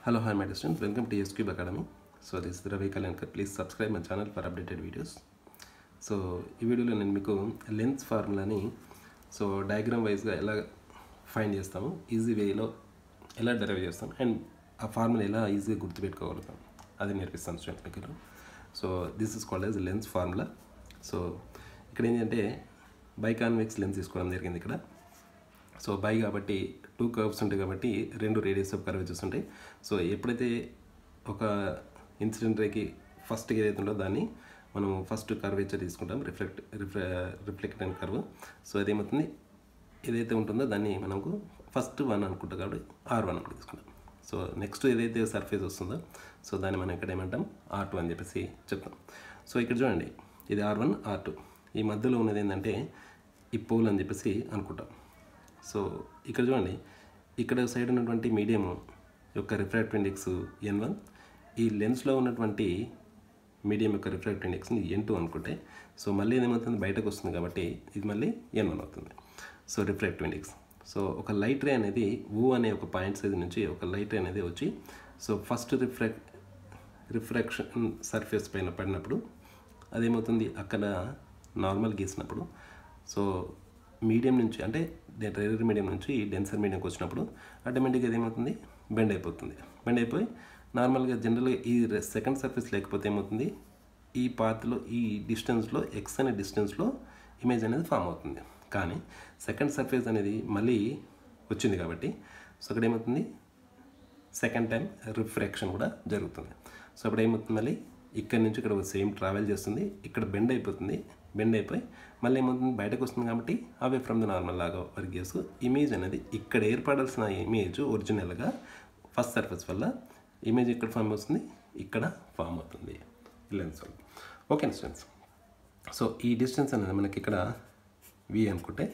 Hello, hi my students. Welcome to SCube Academy. So this is Ravi Kalankar. Please subscribe my channel for updated videos. So ఈ వీడియోలో నేను మీకు lens ఫార్ములాని diagram వైజ్గా ఎలా find చేస్తాము, easy వేలో ఎలా డెరైవ్ చేస్తాం అండ్ ఆ ఫార్ములా ఎలా ఈజీగా గుర్తుపెట్టుకోగలుగుతాం అది నేర్పిస్తాను స్టూడెంట్స్ మీకు. So this is called as lens formula. So ఇక్కడ ఏంటంటే బైకాన్వెక్స్ లెన్స్ తీసుకోవడం జరిగింది ఇక్కడ. సో బై కాబట్టి 2 కర్వ్స్ ఉంటాయి కాబట్టి 2 రేడియస్ ఆఫ్ కర్వేచర్స్ ఉంటాయి. సో ఎప్పుడైతే ఒక ఇన్సిడెంట్ రేకి ఫస్ట్ ఏదైతే ఉంటుందో దాన్ని మనం ఫస్ట్ కర్వేచర్ తీసుకుంటాం, రిఫ్లెక్ట్ అయిన కర్వ్. సో అదేమవుతుంది, ఏదైతే ఉంటుందో దాన్ని మనకు ఫస్ట్ 1 అనుకుంటాం కాబట్టి R1 అని తీసుకుంటాం. సో నెక్స్ట్ ఏదైతే సర్ఫేస్ వస్తుందో సో దాన్ని మనం ఇక్కడ ఏమంటాం R2 అని చెప్పేసి చెప్తాం. సో ఇక్కడ చూడండి, ఇది R1 R2, ఈ మధ్యలో ఉన్నది ఏంటంటే ఈ పోల్ అని చెప్పేసి అనుకుంటాం. సో ఇక్కడ చూడండి, ఇక్కడ సైడ్ ఉన్నటువంటి మీడియం యొక్క రిఫ్రాక్టివ్ ఇండెక్స్ N1, ఈ లెన్స్లో ఉన్నటువంటి మీడియం యొక్క రిఫ్రాక్టివ్ ఇండెక్స్ని N2 అనుకుంటే సో మళ్ళీ ఏమవుతుంది, బయటకు వస్తుంది కాబట్టి ఇది మళ్ళీ N1 అవుతుంది. So refractive index. సో ఒక లైట్ రే అనేది O అనే ఒక పాయింట్ సైజ్ నుంచి ఒక లైట్ రే అనేది వచ్చి సో ఫస్ట్ రిఫ్రాక్షన్ సర్ఫేస్ పైన పడినప్పుడు అదేమవుతుంది, అక్కడ నార్మల్ గీసినప్పుడు సో మీడియం నుంచి అంటే రేర్ మీడియం నుంచి డెన్సర్ మీడియంకి వచ్చినప్పుడు ఆటోమేటిక్గా ఏమవుతుంది, బెండ్ అయిపోతుంది. బెండ్ అయిపోయి నార్మల్గా జనరల్గా ఈ సెకండ్ సర్ఫేస్ లేకపోతే ఏమవుతుంది, ఈ పాత్లో ఈ డిస్టెన్స్లో ఎక్స్ అనే డిస్టెన్స్లో ఇమేజ్ అనేది ఫామ్ అవుతుంది. కానీ సెకండ్ సర్ఫేస్ అనేది మళ్ళీ వచ్చింది కాబట్టి సో అక్కడ ఏమవుతుంది, సెకండ్ టైం రిఫ్రాక్షన్ కూడా జరుగుతుంది. సో అప్పుడు ఏమవుతుంది, మళ్ళీ ఇక్కడ నుంచి ఇక్కడ సేమ్ ట్రావెల్ చేస్తుంది, ఇక్కడ బెండ్ అయిపోతుంది. బెండ్ అయిపోయి మళ్ళీ ఏమవుతుంది, బయటకు వస్తుంది కాబట్టి అవే ఫ్రమ్ ద నార్మల్ లాగా వర్క్ చేస్తూ ఇమేజ్ అనేది ఇక్కడ ఏర్పడాల్సిన ఇమేజ్ ఒరిజినల్గా ఫస్ట్ సర్ఫేస్ వల్ల ఇమేజ్ ఇక్కడ ఫామ్ అవుతుంది, ఇక్కడ ఫామ్ అవుతుంది లెన్స్ వల్ల. Okay students. సో ఈ డిస్టెన్స్ అనేది మనకి ఇక్కడ V అనుకుంటే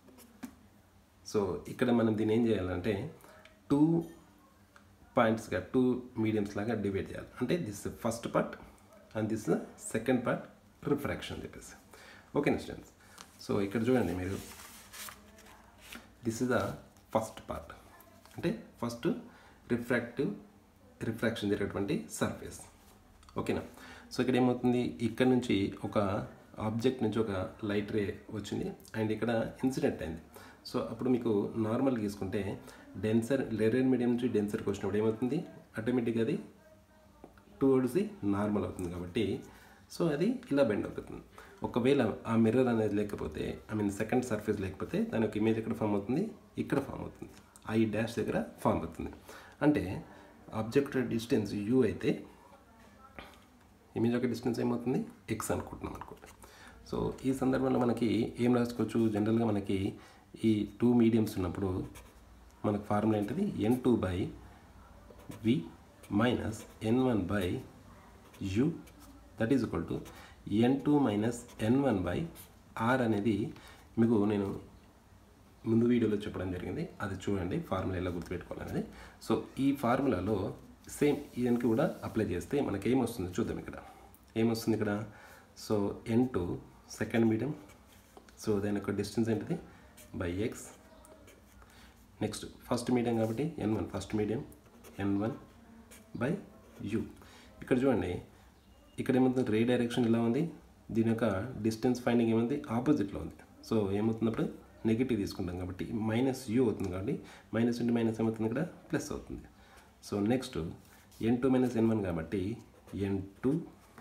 సో ఇక్కడ మనం దీన్ని ఏం చేయాలంటే 2 పాయింట్స్గా 2 మీడియమ్స్ లాగా డివైడ్ చేయాలి. అంటే this first part and this second part refraction చెప్పేసి. Okay students. సో ఇక్కడ చూడండి మీరు, this is the first part అంటే ఫస్ట్ రిఫ్రాక్షన్ జరిగేటువంటి సర్ఫేస్. ఓకేనా. సో ఇక్కడ ఏమవుతుంది, ఇక్కడ నుంచి ఒక ఆబ్జెక్ట్ నుంచి ఒక లైట్ రే వచ్చింది అండ్ ఇక్కడ ఇన్సిడెంట్ అయింది. సో అప్పుడు మీకు నార్మల్ తీసుకుంటే రేర్ మీడియం నుంచి డెన్సర్కి వచ్చినప్పుడు ఏమవుతుంది, ఆటోమేటిక్గా అది టువర్డ్స్ ది నార్మల్ అవుతుంది కాబట్టి సో అది ఇలా బెండ్ అవుతుంది. ఒకవేళ ఆ మిర్రర్ అనేది లేకపోతే సెకండ్ సర్ఫేస్ లేకపోతే దాని యొక్క ఇమేజ్ ఎక్కడ ఫామ్ అవుతుంది, ఇక్కడ ఫామ్ అవుతుంది, ఈ డాష్ దగ్గర ఫామ్ అవుతుంది. అంటే ఆబ్జెక్ట్ డిస్టెన్స్ U అయితే ఇమేజ్ యొక్క డిస్టెన్స్ ఏమవుతుంది, X అనుకుంటున్నాం అనుకోండి. సో ఈ సందర్భంలో మనకి ఏం రాసుకోవచ్చు, జనరల్గా మనకి ఈ 2 మీడియమ్స్ ఉన్నప్పుడు మనకు ఫార్ములా ఏంటిది, N2/V minus N1/U that is equal to N2 - N1/R అనేది మీకు నేను ముందు వీడియోలో చెప్పడం జరిగింది, అది చూడండి ఫార్ములా ఎలా గుర్తుపెట్టుకోవాలనేది. సో ఈ ఫార్ములాలో సేమ్ దీనికి కూడా అప్లై చేస్తే మనకి ఏమొస్తుందో చూద్దాం. ఇక్కడ ఏమొస్తుంది, ఇక్కడ so N2 second medium, so దాని యొక్క డిస్టెన్స్ ఏంటిది /X. నెక్స్ట్ ఫస్ట్ మీడియం కాబట్టి N1 ఫస్ట్ మీడియం N1/U. ఇక్కడ చూడండి, ఇక్కడ ఏమవుతుంది, రే డైరెక్షన్ ఇలా ఉంది, దీని యొక్క డిస్టెన్స్ ఫైండింగ్ ఏముంది, ఆపోజిట్లో ఉంది. సో ఏమవుతున్నప్పుడు నెగిటివ్ తీసుకుంటాం కాబట్టి -U అవుతుంది కాబట్టి మైనస్ ఇంటూ మైనస్ ఏమవుతుంది, ఇక్కడ ప్లస్ అవుతుంది. సో నెక్స్ట్ N2 - N1 కాబట్టి N2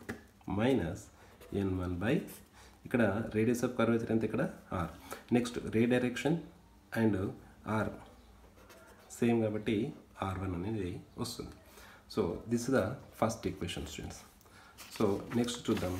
- N1/, ఇక్కడ రేడియస్ ఆఫ్ కర్వేచర్ ఎంత, ఇక్కడ R. Next ray direction and R same కాబట్టి R1 అనేది వస్తుంది. So this is the first equation students. So next చూద్దాం.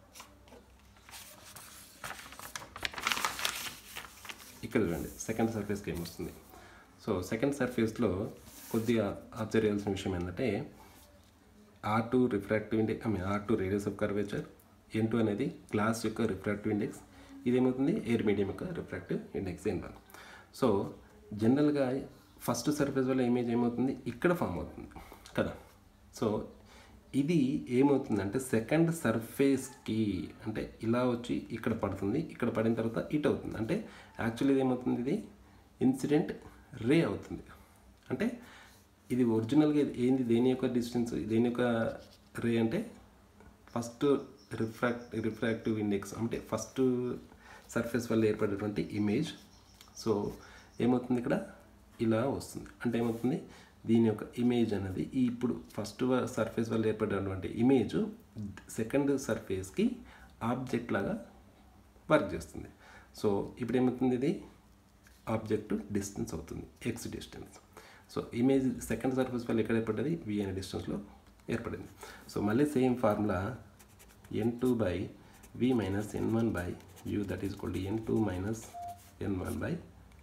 ఇక్కడ చూడండి సెకండ్ సర్ఫేస్కి ఏమొస్తుంది. సో సెకండ్ సర్ఫేస్లో కొద్దిగా అబ్జర్వ్ చేయాల్సిన విషయం ఏంటంటే R2 refractive index R2 radius of curvature, N2 అనేది గ్లాస్ యొక్క రిఫ్రాక్టివ్ ఇండెక్స్, ఇదేమవుతుంది ఎయిర్ మీడియం యొక్క రిఫ్రాక్టివ్ ఇండెక్స్ N1. సో జనరల్గా ఫస్ట్ సర్ఫేస్ వల్ల ఇమేజ్ ఏమవుతుంది, ఇక్కడ ఫామ్ అవుతుంది కదా. సో ఇది ఏమవుతుందంటే సెకండ్ సర్ఫేస్కి అంటే ఇలా వచ్చి ఇక్కడ పడుతుంది, ఇక్కడ పడిన తర్వాత ఇట్ అవుతుంది. అంటే యాక్చువల్లీ ఇది ఏమవుతుంది, ఇది ఇన్సిడెంట్ రే అవుతుంది. అంటే ఇది ఒరిజినల్గా ఏంది, దేని యొక్క డిస్టెన్స్, దేని యొక్క రే అంటే ఫస్ట్ రిఫ్రాక్టివ్ ఇండెక్స్ అంటే ఫస్ట్ సర్ఫేస్ వల్ల ఏర్పడేటువంటి ఇమేజ్. సో ఏమవుతుంది ఇక్కడ ఇలా వస్తుంది అంటే ఏమవుతుంది, దీని యొక్క ఇమేజ్ అనేది ఇప్పుడు ఫస్ట్ సర్ఫేస్ వల్ల ఏర్పడేటువంటి ఇమేజ్ సెకండ్ సర్ఫేస్కి ఆబ్జెక్ట్ లాగా వర్క్ చేస్తుంది. సో ఇప్పుడు ఏమవుతుంది, ఇది ఆబ్జెక్ట్ డిస్టెన్స్ అవుతుంది, x distance. So image second surface వల్ల ఎక్కడ ఏర్పడ్డది, వి అనే డిస్టెన్స్లో ఏర్పడింది. సో మళ్ళీ same formula n2 by v minus n1 by u that is equal to n2 minus n1 by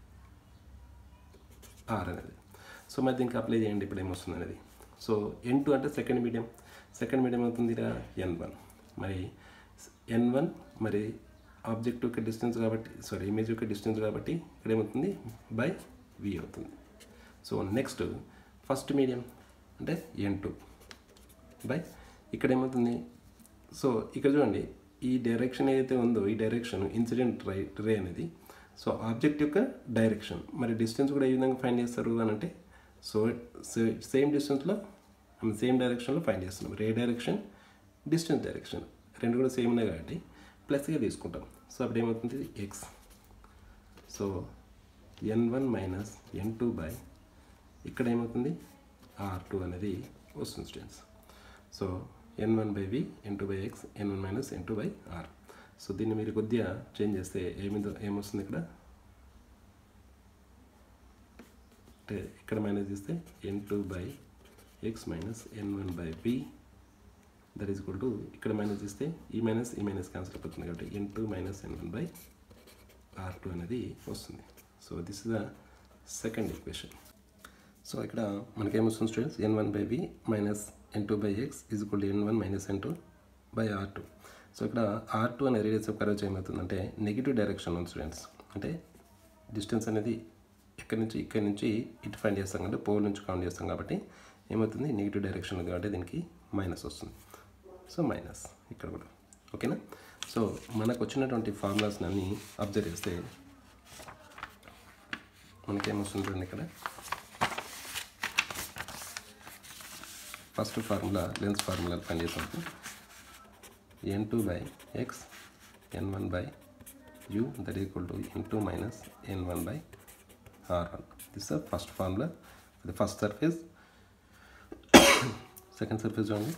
r అనేది. సో మరి దీనికి అప్లై చేయండి ఇప్పుడు ఏమొస్తుంది అనేది. సో n2 అంటే సెకండ్ మీడియం అవుతుంది n1, మరి n1 మరి ఆబ్జెక్ట్ యొక్క డిస్టెన్స్ కాబట్టి ఇమేజ్ యొక్క డిస్టెన్స్ కాబట్టి ఇక్కడ ఏమవుతుంది బై v అవుతుంది. సో నెక్స్ట్ ఫస్ట్ మీడియం అంటే n2 బై ఇక్కడ ఏమవుతుంది, సో ఇక్కడ చూడండి ఈ డైరెక్షన్ ఏదైతే ఉందో ఈ డైరెక్షన్ ఇన్సిడెంట్ రే అనేది సో ఆబ్జెక్ట్ యొక్క డైరెక్షన్. మరి డిస్టెన్స్ కూడా ఏ విధంగా ఫైండ్ చేస్తారు అని అంటే సో సేమ్ డిస్టెన్స్లో సేమ్ డైరెక్షన్లో ఫైండ్ చేస్తున్నాం. రే డైరెక్షన్, డిస్టెన్స్ డైరెక్షన్ రెండు కూడా సేమ్ ఉన్నాయి కాబట్టి ప్లస్గా తీసుకుంటాం. సో అప్పుడు ఏమవుతుంది X. So n1 minus n2 by ఇక్కడ ఏమవుతుంది r2 అనేది వస్తుంది students. So n1 by v, n2 by x, n1 minus n2 by r. So దీన్ని మీరు కొద్దిగా చేంజ్ చేస్తే ఏమొస్తుంది ఇక్కడ అంటే ఇక్కడ మైనస్ చేస్తే n2 by x minus n1 by v that is equal to ఇక్కడ మైనస్ చేస్తే ఈ మైనస్ క్యాన్సిల్ అయిపోతుంది కాబట్టి n2 minus n1 by r2 అనేది వస్తుంది. So this is the second equation. So ఇక్కడ మనకేమొస్తుంది students n1 by v minus n2 by x is equal to n1 minus n2 by r2. So ఇక్కడ r2 అనే radius of curve ఏమవుతుందంటే negative direction ఉంది students. అంటే distance అనేది ఇక్కడ నుంచి ఇటు ఫైండ్ చేస్తాం కాబట్టి పోల్ నుంచి కౌంట్ చేస్తాం కాబట్టి ఏమవుతుంది నెగిటివ్ డైరెక్షన్ ఉంది కాబట్టి దీనికి మైనస్ వస్తుంది. సో మైనస్ ఇక్కడ కూడా ఓకేనా. సో మనకు వచ్చినటువంటి ఫార్ములాస్ అన్నీ అబ్జర్వ్ చేస్తే మనకేమొస్తుంది ఇక్కడ first formula lens formula find చేసాం n2 by x n1 by u that is equal to n2 minus n1 by r1. This is the first formula for the first surface. Second surface only.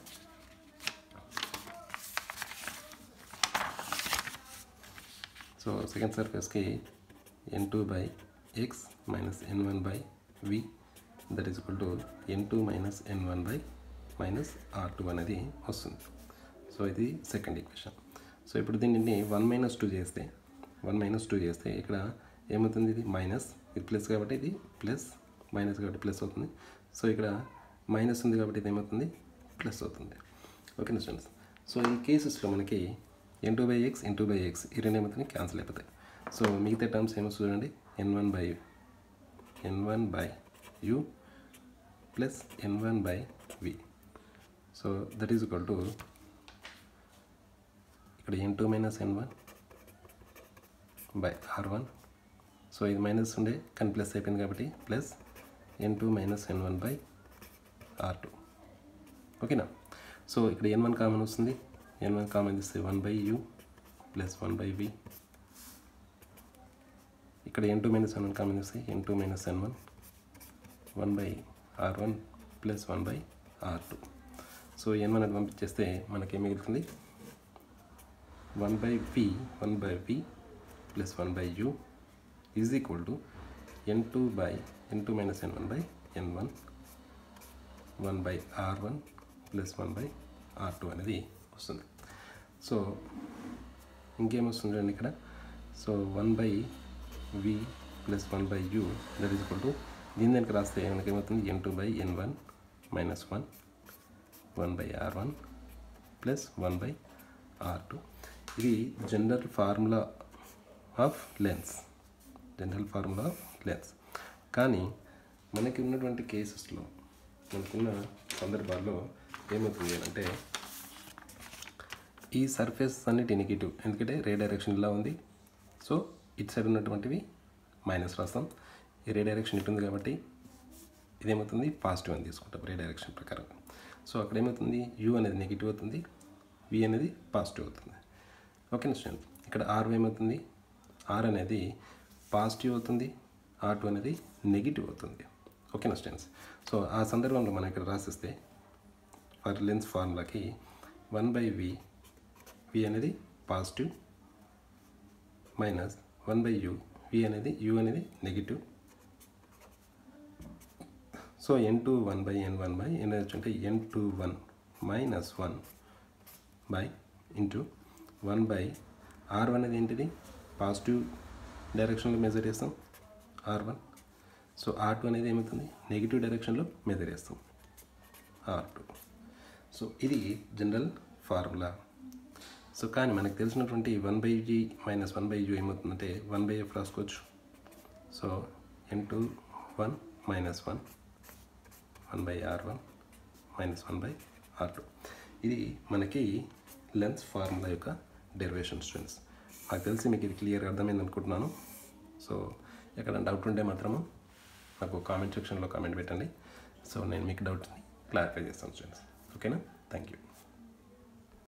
So second surface ki n2 by x minus n1 by v that is equal to n2 minus n1 by minus r2 అనేది వస్తుంది. So ఇది second equation. So ఇప్పుడు దీన్ని 1 - 2 చేస్తే ఇక్కడ ఏమవుతుంది, ఇది minus, ఇది ప్లస్ కాబట్టి ఇది ప్లస్, మైనస్ కాబట్టి ప్లస్ అవుతుంది. సో ఇక్కడ మైనస్ ఉంది కాబట్టి ఇది ఏమవుతుంది ప్లస్ అవుతుంది. ఓకేనా స్టూడెంట్స్. సో ఈ కేసెస్లో మనకి n2 by x ఈ రెండు ఏమవుతుంది క్యాన్సిల్ అయిపోతాయి. సో మిగతా టర్మ్స్ ఏమొస్తుంది చూడండి n1 by u plus n1 by v. So that is equal to ఇక్కడ n2 minus n1 by r1. So ఇది మైనస్ ఉండే కానీ ప్లస్ అయిపోయింది కాబట్టి plus n2 minus n1 by r2. ఓకేనా. సో ఇక్కడ n1 కామన్ వస్తుంది, n1 కామన్ ఇస్తే 1 by u plus 1 by v. ఇక్కడ n2 minus n1 కామన్ ఇస్తే n2 minus n1 1 by r1 plus 1 by r2. So n1 అది పంపించేస్తే మనకేం మిగులుతుంది 1 by v plus 1 by u is equal to n2 minus n1 by n1 1 by r1 plus 1 by r2 అనేది వస్తుంది. So ఇంకేమొస్తుంది అండి ఇక్కడ. So 1 by v plus 1 by u that is equal to దీని దానికి రాస్తే మనకేమవుతుంది n2 by n1 minus 1 by r1 plus 1 by r2. ఇది general formula of lens, కానీ మనకి ఉన్నటువంటి కేసెస్లో మనకున్న సందర్భాల్లో ఏమవుతుంది అంటే ఈ సర్ఫేస్ అన్నిటి నెగిటివ్, ఎందుకంటే రే డైరెక్షన్ ఇలా ఉంది. సో ఇటు సైడ్ ఉన్నటువంటివి మైనస్ రాస్తాం, ఈ రే డైరెక్షన్ ఇటు ఉంది కాబట్టి ఇదేమవుతుంది పాజిటివ్ అని తీసుకుంటాం రే డైరెక్షన్ ప్రకారం. సో అక్కడ ఏమవుతుంది యూ అనేది నెగిటివ్ అవుతుంది, వి అనేది పాజిటివ్ అవుతుంది. ఓకేనా స్టూడెంట్స్, ఇక్కడ ఆర్ ఏమవుతుంది, ఆర్ అనేది పాజిటివ్ అవుతుంది, R2 అనేది నెగిటివ్ అవుతుంది. ఓకేనా స్టూడెంట్స్. సో ఆ సందర్భంలో మనం ఇక్కడ రాసిస్తే ఫర్ లెన్స్ ఫార్ములాకి 1/v, వి అనేది పాజిటివ్ మైనస్ 1/u, యూ అనేది negative. So n2 1/n1 n అంటే n21 minus 1 by into 1/r1 అనేది ఏంటిది పాజిటివ్ డైరెక్షన్లో మెజర్ చేస్తాం R1. సో R2 అనేది ఏమవుతుంది నెగిటివ్ డైరెక్షన్లో మెజర్ చేస్తాం R2. సో ఇది జనరల్ ఫార్ములా. సో కానీ మనకు తెలిసినటువంటి 1/g మైనస్ 1/u ఏమవుతుందంటే 1/f రాసుకోవచ్చు. So n21 minus 1 1/r1 minus 1/r2. ఇది మనకి లెన్స్ ఫార్ములా యొక్క డెరివేషన్ స్టూడెంట్స్. నాకు తెలిసి మీకు ఇది క్లియర్గా అర్థమైంది అనుకుంటున్నాను. సో ఎక్కడ డౌట్ ఉంటే మాత్రము నాకు కామెంట్ సెక్షన్లో కామెంట్ పెట్టండి. సో నేను మీకు డౌట్ని క్లారిఫై చేస్తాను స్టూడెంట్స్. ఓకేనా, థ్యాంక్ యూ.